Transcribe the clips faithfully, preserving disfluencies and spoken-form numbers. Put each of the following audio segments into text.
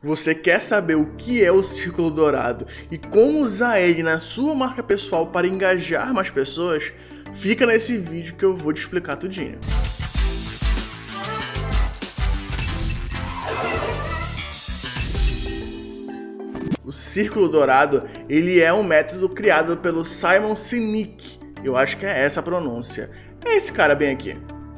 Você quer saber o que é o Círculo Dourado e como usar ele na sua marca pessoal para engajar mais pessoas? Fica nesse vídeo que eu vou te explicar tudinho. O Círculo Dourado, ele é um método criado pelo Simon Sinek. Eu acho que é essa a pronúncia. É esse cara bem aqui.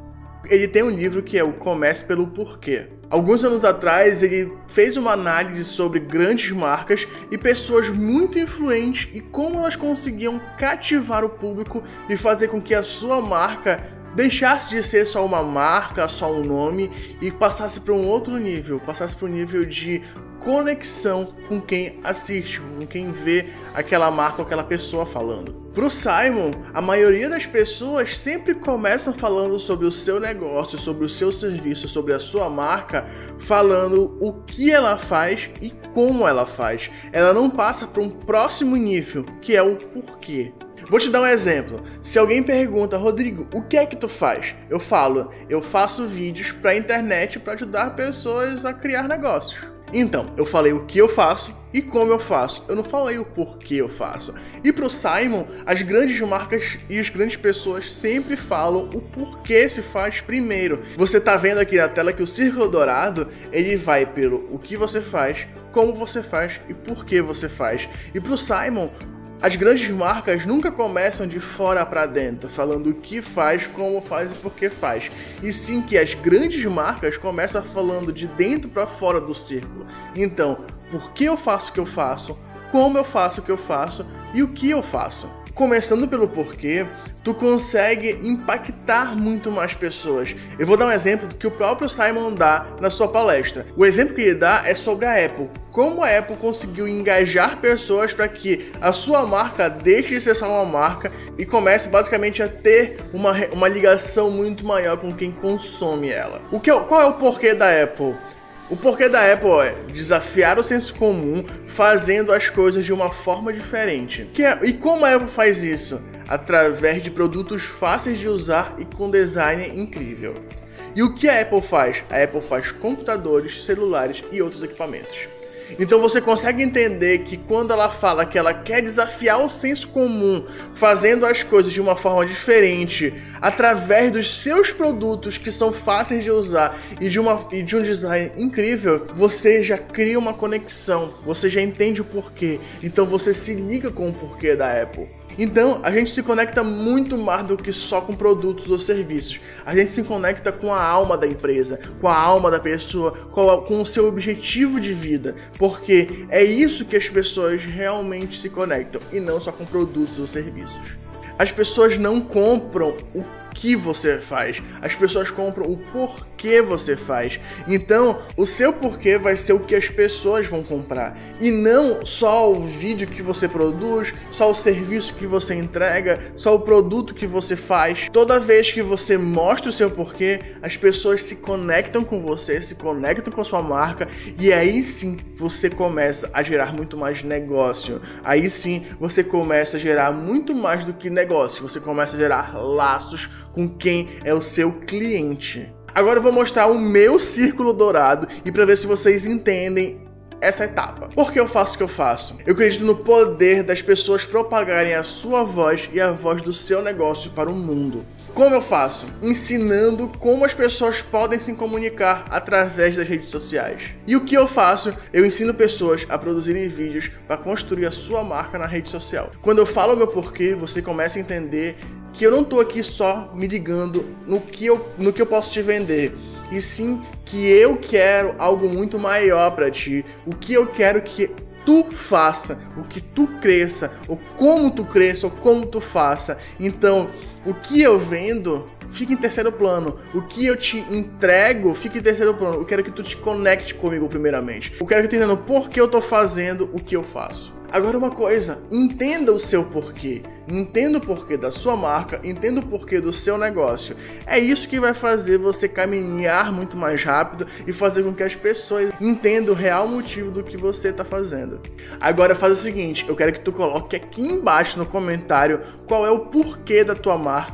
Ele tem um livro que é o Comece pelo Porquê. Alguns anos atrás, ele fez uma análise sobre grandes marcas e pessoas muito influentes e como elas conseguiam cativar o público e fazer com que a sua marca deixasse de ser só uma marca, só um nome e passasse para um outro nível, passasse para um nível de conexão com quem assiste, com quem vê aquela marca ou aquela pessoa falando. Pro Simon, a maioria das pessoas sempre começam falando sobre o seu negócio, sobre o seu serviço, sobre a sua marca, falando o que ela faz e como ela faz. Ela não passa para um próximo nível, que é o porquê. Vou te dar um exemplo. Se alguém pergunta, Rodrigo, o que é que tu faz? Eu falo, eu faço vídeos para a internet para ajudar pessoas a criar negócios. Então, eu falei o que eu faço e como eu faço. Eu não falei o porquê eu faço. E pro Simon, as grandes marcas e as grandes pessoas sempre falam o porquê se faz primeiro. Você tá vendo aqui na tela que o Círculo Dourado, ele vai pelo o que você faz, como você faz e por que você faz. E pro Simon, as grandes marcas nunca começam de fora para dentro, falando o que faz, como faz e por que faz. E sim que as grandes marcas começam falando de dentro para fora do círculo. Então, por que eu faço o que eu faço, como eu faço o que eu faço e o que eu faço. Começando pelo porquê, tu consegue impactar muito mais pessoas. Eu vou dar um exemplo que o próprio Simon dá na sua palestra. O exemplo que ele dá é sobre a Apple. Como a Apple conseguiu engajar pessoas para que a sua marca deixe de ser só uma marca e comece basicamente a ter uma, uma ligação muito maior com quem consome ela. O que é, qual é o porquê da Apple? O porquê da Apple é desafiar o senso comum fazendo as coisas de uma forma diferente. Que é, e como a Apple faz isso? Através de produtos fáceis de usar e com design incrível. E o que a Apple faz? A Apple faz computadores, celulares e outros equipamentos. Então você consegue entender que quando ela fala que ela quer desafiar o senso comum, fazendo as coisas de uma forma diferente, através dos seus produtos que são fáceis de usar e de, uma, e de um design incrível, você já cria uma conexão, você já entende o porquê, então você se liga com o porquê da Apple. Então, a gente se conecta muito mais do que só com produtos ou serviços. A gente se conecta com a alma da empresa, com a alma da pessoa, com, a, com o seu objetivo de vida. Porque é isso que as pessoas realmente se conectam, e não só com produtos ou serviços. As pessoas não compram o que você faz, as pessoas compram o porquê você faz. Então, o seu porquê vai ser o que as pessoas vão comprar, e não só o vídeo que você produz, só o serviço que você entrega, só o produto que você faz. Toda vez que você mostra o seu porquê, as pessoas se conectam com você, se conectam com a sua marca, e aí sim você começa a gerar muito mais negócio. Aí sim você começa a gerar muito mais do que negócio, você começa a gerar laços com quem é o seu cliente. Agora eu vou mostrar o meu Círculo Dourado e para ver se vocês entendem essa etapa. Por que eu faço o que eu faço? Eu acredito no poder das pessoas propagarem a sua voz e a voz do seu negócio para o mundo. Como eu faço? Ensinando como as pessoas podem se comunicar através das redes sociais. E o que eu faço? Eu ensino pessoas a produzirem vídeos para construir a sua marca na rede social. Quando eu falo o meu porquê, você começa a entender que eu não tô aqui só me ligando no que eu, no que eu posso te vender, e sim que eu quero algo muito maior para ti, o que eu quero que tu faça, o que tu cresça, ou como tu cresça, ou como tu faça. Então, o que eu vendo fica em terceiro plano. O que eu te entrego fica em terceiro plano. Eu quero que tu te conecte comigo primeiramente. Eu quero que tu entenda por que eu tô fazendo o que eu faço. Agora uma coisa, entenda o seu porquê. Entenda o porquê da sua marca, entenda o porquê do seu negócio. É isso que vai fazer você caminhar muito mais rápido e fazer com que as pessoas entendam o real motivo do que você está fazendo. Agora faz o seguinte, eu quero que tu coloque aqui embaixo no comentário qual é o porquê da tua marca,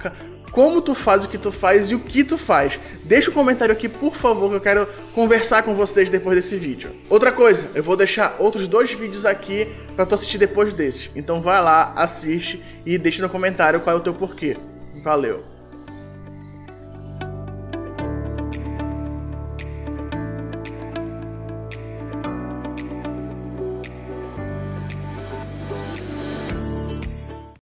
como tu faz o que tu faz e o que tu faz. Deixa um comentário aqui, por favor, que eu quero conversar com vocês depois desse vídeo. Outra coisa, eu vou deixar outros dois vídeos aqui pra tu assistir depois desse. Então vai lá, assiste e deixa no comentário qual é o teu porquê. Valeu!